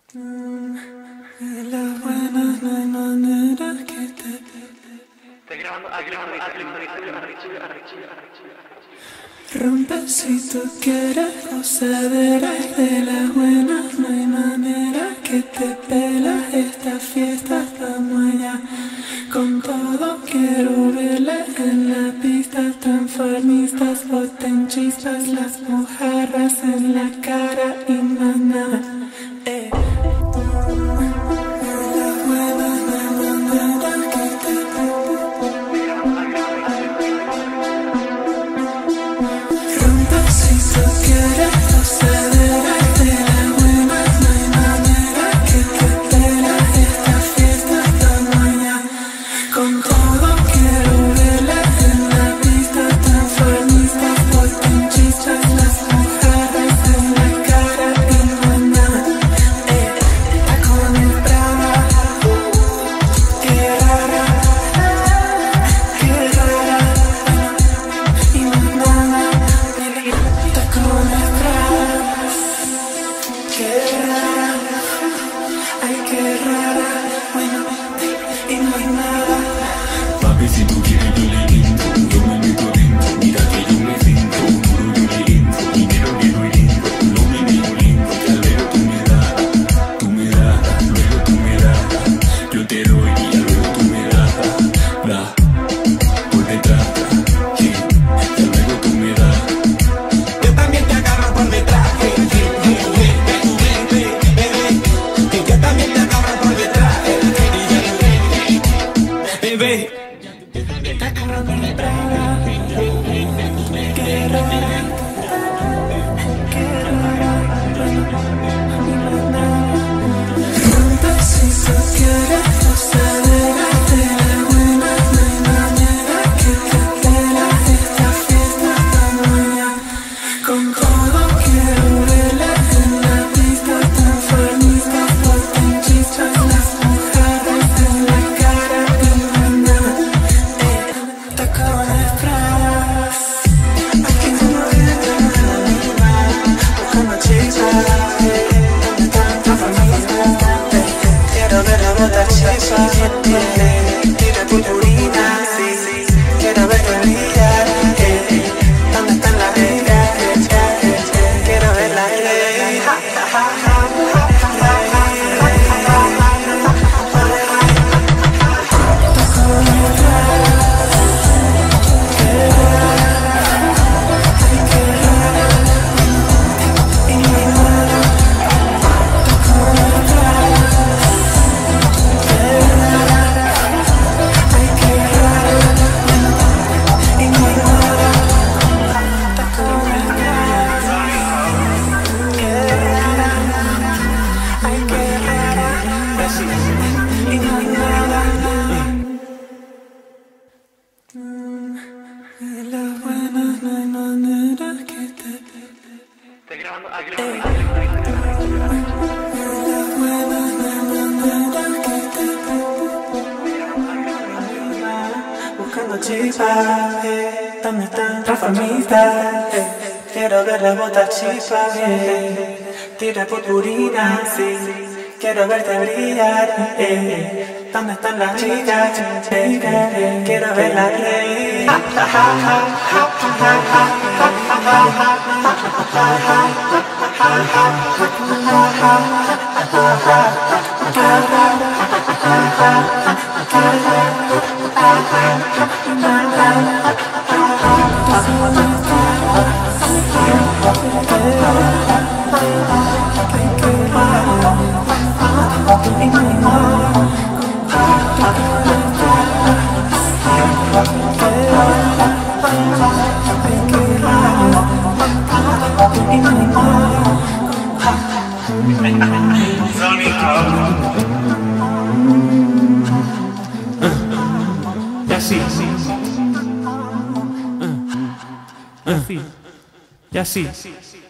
De las buenas no hay manera que te... Rompe si tú quieres, gozaderas. De las buenas no hay manera que te pelas. Esta fiesta estamos allá con todo. Quiero verla en la pista. Transformistas, boten chispas, las mojarras en la cara y más nada. Papi, si tú quieres yo le lindo, yo me meto dentro, mira que yo me siento, duro yo le entro, y quiero que no lindo, no me digo lindo, que al ver tú me das, luego tú me das, yo te doy y al luego tú me das, por detrás, sí, y al luego tú me das. Yo también te agarro por detrás, bebé, yo también te agarro por detrás, bebé. Tira purpurina, sí, quiero verte brillar. ¿Dónde están las reglas? Quiero verla. De las buenas no hay manera que te... De las buenas no hay manera que te... Buscando chispas, ¿dónde están transformistas? Quiero ver las botas chispas, tira purpurina, sí, quiero verte brillar. ¿Dónde están las chicas? Quiero verlas reír. Y así.